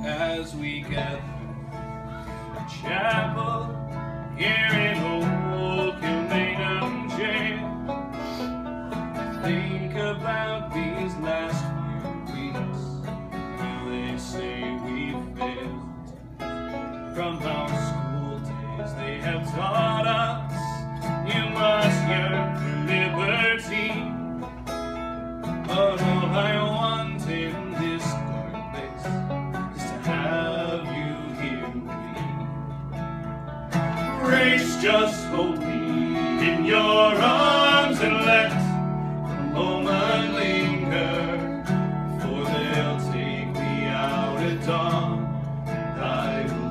as we gather in chapel here in old Kilmainham jail. Think about these last few weeks. Will they say we failed? From our school days they have taught us you must yearn for liberty. But all I want in this dark place is to have you hear me. Grace, just hold me in your arms and let the moment linger, for they'll take me out at dawn and I will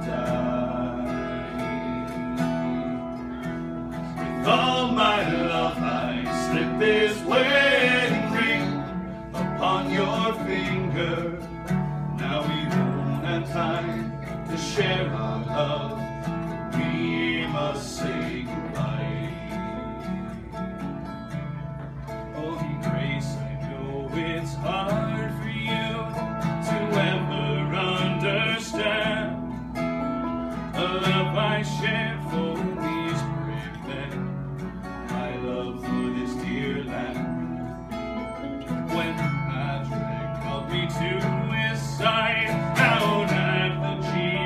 die. With all my love I slip this wedding ring upon your finger. Now we won't have time to share our love. We must say goodbye. Oh, Grace, I know it's hard for you to ever understand the love I share for these brave men, my love for this dear land. When Patrick called me to his side out at the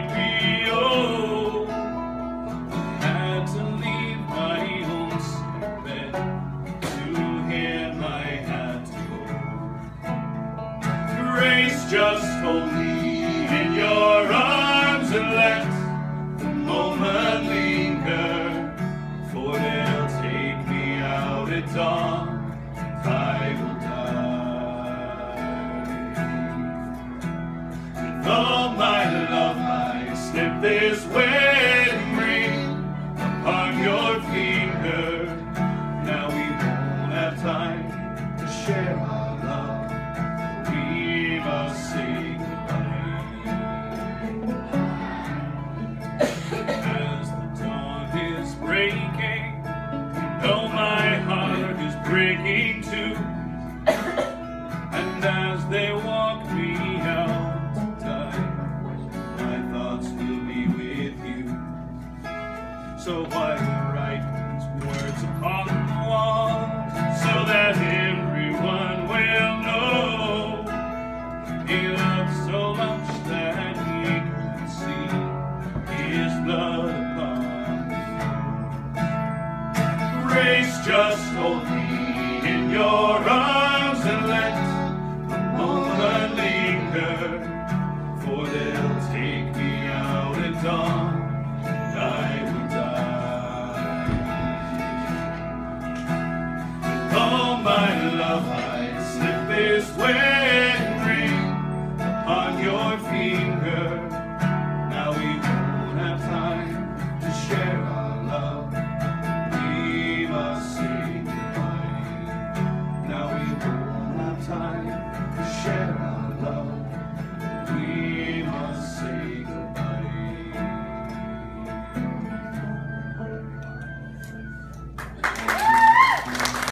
GPO, I had to leave my own sick bed to him I had to go. Grace, just hold me in your arms and let the moment linger, for they'll take me out at dawn and I will die. With all my love I slip this wedding ring upon your finger. Now we won't have time to share our love. We must say goodbye. As the dawn is breaking, you know my heart is breaking too. And as they walk me out to die, my thoughts will be with you. So why write these words upon the wall, so that everyone will know he loved so much that he could see his blood upon me. Grace, just hold me in your arms and let moment linger, for they'll take me out at dawn and I will die. With all my love I slip this way.